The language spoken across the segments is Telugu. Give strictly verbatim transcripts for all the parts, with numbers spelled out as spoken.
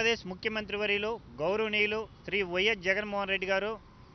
ఆంధ్రప్రదేశ్ ముఖ్యమంత్రి వర్యులు గౌరవనీయులు శ్రీ వైఎస్ జగన్మోహన్ రెడ్డి గారు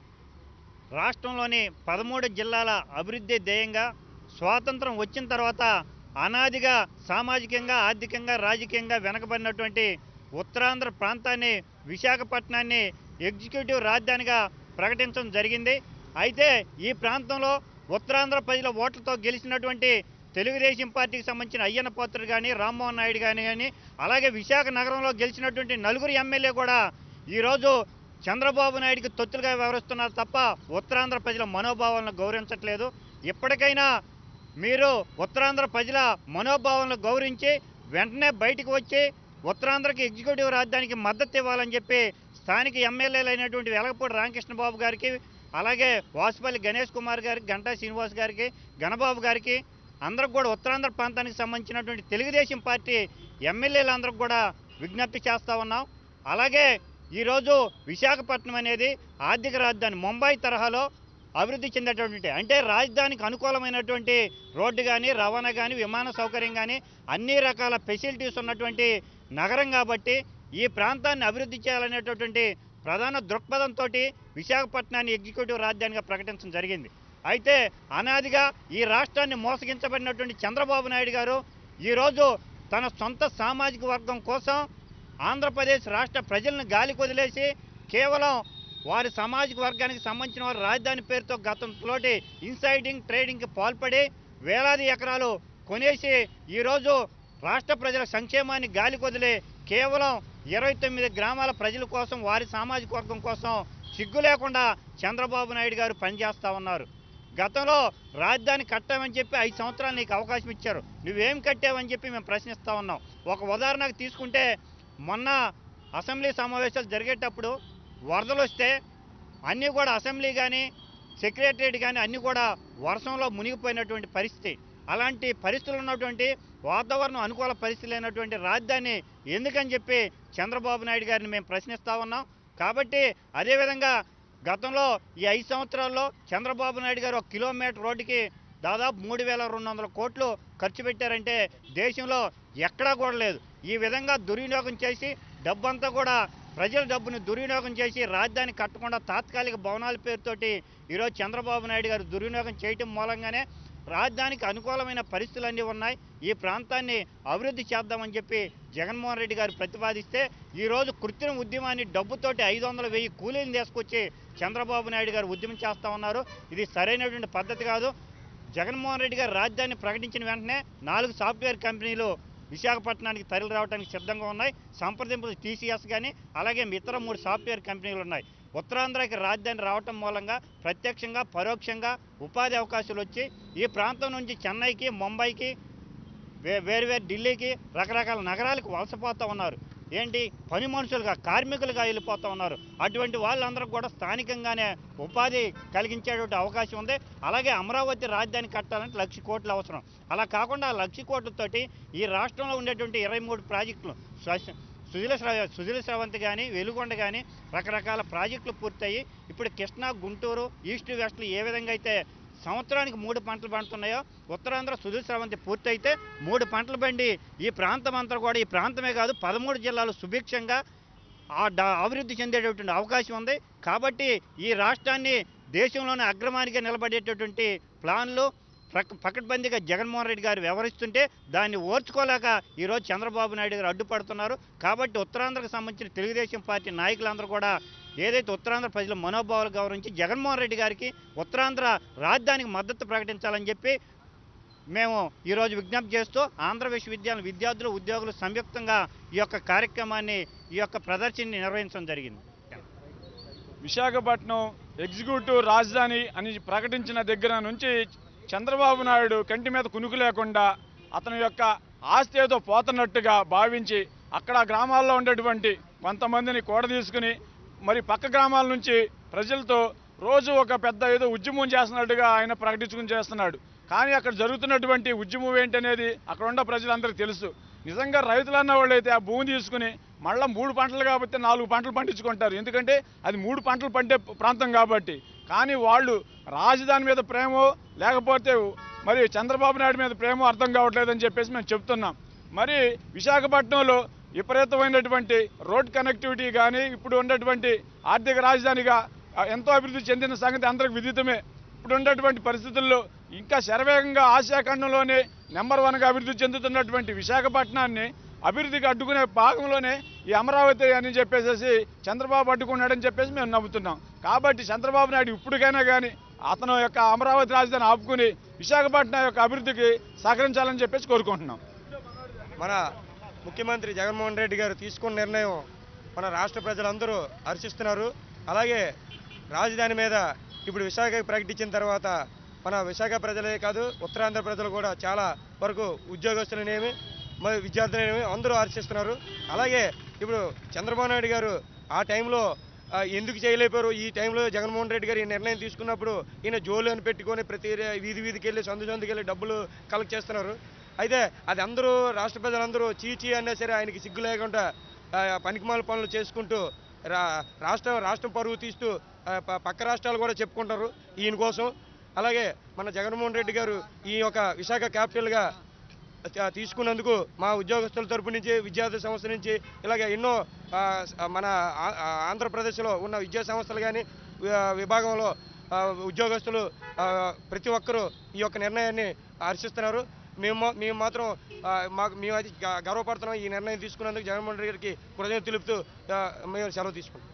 రాష్ట్రంలోని పదమూడు జిల్లాల అభివృద్ధి ధ్యేయంగా స్వాతంత్రం వచ్చిన తర్వాత అనాదిగా సామాజికంగా ఆర్థికంగా రాజకీయంగా వెనకబడినటువంటి ఉత్తరాంధ్ర ప్రాంతాన్ని విశాఖపట్నాన్ని ఎగ్జిక్యూటివ్ రాజధానిగా ప్రకటించడం జరిగింది. అయితే ఈ ప్రాంతంలో ఉత్తరాంధ్ర ప్రజల ఓట్లతో గెలిచినటువంటి తెలుగుదేశం పార్టీకి సంబంధించిన అయ్యన్న పాత్రుడు కానీ రామ్మోహన్ నాయుడు కానీ కానీ అలాగే విశాఖ నగరంలో గెలిచినటువంటి నలుగురు ఎమ్మెల్యే కూడా ఈరోజు చంద్రబాబు నాయుడికి తొత్తులుగా వ్యవహరిస్తున్నారు తప్ప ఉత్తరాంధ్ర ప్రజల మనోభావాలను గౌరవించట్లేదు. ఇప్పటికైనా మీరు ఉత్తరాంధ్ర ప్రజల మనోభావాలను గౌరవించి వెంటనే బయటకు వచ్చి ఉత్తరాంధ్రకి ఎగ్జిక్యూటివ్ రాజధానికి మద్దతు ఇవ్వాలని చెప్పి స్థానిక ఎమ్మెల్యేలు అయినటువంటి వెలగపూడి రామకృష్ణబాబు గారికి అలాగే వాసుపల్లి గణేష్ కుమార్ గారికి గంటా శ్రీనివాస్ గారికి గణబాబు గారికి అందరికి కూడా ఉత్తరాంధ్ర ప్రాంతానికి సంబంధించినటువంటి తెలుగుదేశం పార్టీ ఎమ్మెల్యేలందరికి కూడా విజ్ఞప్తి చేస్తూ ఉన్నాం. అలాగే ఈరోజు విశాఖపట్నం అనేది ఆర్థిక రాజధాని ముంబై తరహాలో అభివృద్ధి చెందేటటువంటి అంటే రాజధానికి అనుకూలమైనటువంటి రోడ్డు కానీ రవాణా కానీ విమాన సౌకర్యం కానీ అన్ని రకాల ఫెసిలిటీస్ ఉన్నటువంటి నగరం కాబట్టి ఈ ప్రాంతాన్ని అభివృద్ధి చేయాలనేటటువంటి ప్రధాన దృక్పథంతో విశాఖపట్నాన్ని ఎగ్జిక్యూటివ్ రాజధానిగా ప్రకటించడం జరిగింది. అయితే అనాదిగా ఈ రాష్ట్రాన్ని మోసగించబడినటువంటి చంద్రబాబు నాయుడు గారు ఈరోజు తన సొంత సామాజిక వర్గం కోసం ఆంధ్రప్రదేశ్ రాష్ట్ర ప్రజలను గాలి కొదిలేసి కేవలం వారి సామాజిక వర్గానికి సంబంధించిన వారి రాజధాని పేరుతో గతంలోటి ఇన్సైడింగ్ ట్రేడింగ్కి పాల్పడి వేలాది ఎకరాలు కొనేసి ఈరోజు రాష్ట్ర ప్రజల సంక్షేమాన్ని గాలి కొదిలే కేవలం ఇరవై తొమ్మిది గ్రామాల ప్రజల కోసం వారి సామాజిక వర్గం కోసం సిగ్గు లేకుండా చంద్రబాబు నాయుడు గారు పనిచేస్తూ ఉన్నారు. గతంలో రాజధాని కట్టామని చెప్పి ఐదు సంవత్సరాలు నీకు అవకాశం ఇచ్చారు, నువ్వేం కట్టావని చెప్పి మేము ప్రశ్నిస్తూ ఉన్నాం. ఒక ఉదాహరణకు తీసుకుంటే మొన్న అసెంబ్లీ సమావేశాలు జరిగేటప్పుడు వరదలు వస్తే అన్నీ కూడా అసెంబ్లీ కానీ సెక్రటరియట్ కానీ అన్నీ కూడా వర్షంలో మునిగిపోయినటువంటి పరిస్థితి. అలాంటి పరిస్థితులు ఉన్నటువంటి వాతావరణం అనుకూల పరిస్థితులు అయినటువంటి రాజధాని ఎందుకని చెప్పి చంద్రబాబు నాయుడు గారిని మేము ప్రశ్నిస్తూ ఉన్నాం. కాబట్టి అదేవిధంగా గతంలో ఈ ఐదు సంవత్సరాల్లో చంద్రబాబు నాయుడు గారు ఒక కిలోమీటర్ రోడ్డుకి దాదాపు మూడు వేల రెండు వందల కోట్లు ఖర్చు పెట్టారంటే దేశంలో ఎక్కడా కూడా లేదు. ఈ విధంగా దుర్వినియోగం చేసి డబ్బంతా కూడా ప్రజల డబ్బుని దుర్వినియోగం చేసి రాజధాని కట్టకుండా తాత్కాలిక భవనాల పేరుతోటి ఈరోజు చంద్రబాబు నాయుడు గారు దుర్వినియోగం చేయటం మూలంగానే రాజధానికి అనుకూలమైన పరిస్థితులన్నీ ఉన్నాయి. ఈ ప్రాంతాన్ని అభివృద్ధి చేద్దామని చెప్పి జగన్మోహన్ రెడ్డి గారు ప్రతిపాదిస్తే ఈరోజు కృత్రిమ ఉద్యమాన్ని డబ్బుతోటి ఐదు వందల వెయ్యి కూలీలు తీసుకొచ్చి చంద్రబాబు నాయుడు గారు ఉద్యమం చేస్తూ ఉన్నారు. ఇది సరైనటువంటి పద్ధతి కాదు. జగన్మోహన్ రెడ్డి గారు రాజధానిని ప్రకటించిన వెంటనే నాలుగు సాఫ్ట్వేర్ కంపెనీలు విశాఖపట్నానికి తరలి రావడానికి సిద్ధంగా ఉన్నాయి. సంప్రదింపులు టీసీఎస్ కానీ అలాగే ఇతర మూడు సాఫ్ట్వేర్ కంపెనీలు ఉన్నాయి. ఉత్తరాంధ్రకి రాజధాని రావటం మూలంగా ప్రత్యక్షంగా పరోక్షంగా ఉపాధి అవకాశాలు వచ్చి ఈ ప్రాంతం నుంచి చెన్నైకి ముంబైకి వే వేరు వేరు ఢిల్లీకి రకరకాల నగరాలకు వలసపోతూ ఉన్నారు. ఏంటి పని మనుషులుగా కార్మికులుగా వెళ్ళిపోతూ ఉన్నారు. అటువంటి వాళ్ళందరూ కూడా స్థానికంగానే ఉపాధి కలిగించేటువంటి అవకాశం ఉంది. అలాగే అమరావతి రాజధాని కట్టాలంటే లక్ష కోట్లు అవసరం. అలా కాకుండా ఆ లక్ష కోట్లతోటి ఈ రాష్ట్రంలో ఉండేటువంటి ఇరవై మూడు ప్రాజెక్టులు సుజల స్రవ సుజల స్రవంతి కానీ వెలుగొండ కానీ రకరకాల ప్రాజెక్టులు పూర్తయి ఇప్పుడు కృష్ణా గుంటూరు ఈస్ట్ వెస్ట్లు ఏ విధంగా అయితే సంవత్సరానికి మూడు పంటలు పండుతున్నాయో ఉత్తరాంధ్ర సుజల స్రవంతి పూర్తయితే మూడు పంటలు బండి ఈ ప్రాంతం అంతా కూడా ఈ ప్రాంతమే కాదు పదమూడు జిల్లాలు సుభిక్షంగా ఆ అభివృద్ధి చెందేటటువంటి అవకాశం ఉంది. కాబట్టి ఈ రాష్ట్రాన్ని దేశంలోనే అగ్రమానిగా నిలబడేటటువంటి ప్లాన్లు పకడ్బందీగా జగన్మోహన్ రెడ్డి గారు వ్యవహరిస్తుంటే దాన్ని ఓర్చుకోలేక ఈరోజు చంద్రబాబు నాయుడు గారు అడ్డుపడుతున్నారు. కాబట్టి ఉత్తరాంధ్రకు సంబంధించిన తెలుగుదేశం పార్టీ నాయకులందరూ కూడా ఏదైతే ఉత్తరాంధ్ర ప్రజల మనోభావాలు గౌరవించి జగన్మోహన్ రెడ్డి గారికి ఉత్తరాంధ్ర రాజధానికి మద్దతు ప్రకటించాలని చెప్పి మేము ఈరోజు విజ్ఞప్తి చేస్తూ ఆంధ్ర విశ్వవిద్యాలయం విద్యార్థులు ఉద్యోగులు సంయుక్తంగా ఈ యొక్క కార్యక్రమాన్ని ఈ యొక్క ప్రదర్శనని నిర్వహించడం జరిగింది. విశాఖపట్నం ఎగ్జిక్యూటివ్ రాజధాని అని ప్రకటించిన దగ్గర నుంచి చంద్రబాబు నాయుడు కంటి మీద కునుకు లేకుండా అతని యొక్క ఆస్తి ఏదో పోతున్నట్టుగా భావించి అక్కడ గ్రామాల్లో ఉండేటువంటి కొంతమందిని కూడ తీసుకుని మరి పక్క గ్రామాల నుంచి ప్రజలతో రోజు ఒక పెద్ద ఏదో ఉద్యమం చేస్తున్నట్టుగా ఆయన ప్రకటించుకుని చేస్తున్నాడు. కానీ అక్కడ జరుగుతున్నటువంటి ఉద్యమం ఏంటనేది అక్కడ ఉన్న ప్రజలందరికీ తెలుసు. నిజంగా రైతులు అన్న వాళ్ళు అయితే ఆ భూమి తీసుకుని మళ్ళీ మూడు పంటలు కాబట్టి నాలుగు పంటలు పండించుకుంటారు. ఎందుకంటే అది మూడు పంటలు పండే ప్రాంతం కాబట్టి. కానీ వాళ్ళు రాజధాని మీద ప్రేమో లేకపోతే మరి చంద్రబాబు నాయుడు మీద ప్రేమో అర్థం కావట్లేదని చెప్పేసి మేము చెప్తున్నాం. మరి విశాఖపట్నంలో విపరీతమైనటువంటి రోడ్ కనెక్టివిటీ కానీ ఇప్పుడు ఉన్నటువంటి ఆర్థిక రాజధానిగా ఆ, ఎంతో అభివృద్ధి చెందిన సంగతి అందరికి విదితమే. ఇప్పుడు ఉన్నటువంటి పరిస్థితుల్లో ఇంకా శరవేగంగా ఆసియా ఖండంలోనే నెంబర్ వన్గా అభివృద్ధి చెందుతున్నటువంటి విశాఖపట్నాన్ని అభివృద్ధికి అడ్డుకునే భాగంలోనే ఈ అమరావతి అని చెప్పేసి చంద్రబాబు అడ్డుకున్నాడని చెప్పేసి మేము నమ్ముతున్నాం. కాబట్టి చంద్రబాబు నాయుడు ఇప్పటికైనా కానీ అతను యొక్క అమరావతి రాజధాని ఆపుకుని విశాఖపట్నం యొక్క అభివృద్ధికి సహకరించాలని చెప్పేసి కోరుకుంటున్నాం. మన ముఖ్యమంత్రి జగన్మోహన్ రెడ్డి గారు తీసుకున్న నిర్ణయం మన రాష్ట్ర ప్రజలందరూ హర్షిస్తున్నారు. అలాగే రాజధాని మీద ఇప్పుడు విశాఖ ప్రకటించిన తర్వాత మన విశాఖ ప్రజలే కాదు ఉత్తరాంధ్ర ప్రజలు కూడా చాలా వరకు ఉద్యోగస్తులనేమి మరి విద్యార్థులనేమి అందరూ హర్షిస్తున్నారు. అలాగే ఇప్పుడు చంద్రబాబు నాయుడు గారు ఆ టైంలో ఎందుకు చేయలేకపోయారు, ఈ టైంలో జగన్మోహన్ రెడ్డి గారు ఈ నిర్ణయం తీసుకున్నప్పుడు ఈయన జోలు అని పెట్టుకొని ప్రతి వీధి వీధికి వెళ్ళి సందు సందుకి వెళ్ళి డబ్బులు కలెక్ట్ చేస్తున్నారు. అయితే అది అందరూ రాష్ట్ర ప్రజలందరూ చీచీ అన్నా సరే ఆయనకి సిగ్గు లేకుండా పనికిమాల పనులు చేసుకుంటూ రా రాష్ట్రం రాష్ట్రం పరువు తీస్తూ పక్క రాష్ట్రాలు కూడా చెప్పుకుంటారు ఈయన కోసం. అలాగే మన జగన్మోహన్ రెడ్డి గారు ఈ యొక్క విశాఖ క్యాపిటల్గా తీసుకున్నందుకు మా ఉద్యోగస్తుల తరపు నుంచి విద్యార్థి సంస్థ నుంచి ఇలాగే ఎన్నో మన ఆంధ్రప్రదేశ్లో ఉన్న విద్యా సంస్థలు కానీ విభాగంలో ఉద్యోగస్తులు ప్రతి ఒక్కరూ ఈ యొక్క నిర్ణయాన్ని హర్షిస్తున్నారు. మేము మేము మాత్రం మాకు మేము అది గర్వపడుతున్నాం. ఈ నిర్ణయం తీసుకున్నందుకు జగన్మోహన్ రెడ్డి గారికి కృతజ్ఞతలు తెలుపుతూ మేము సెలవు తీసుకుంటాం.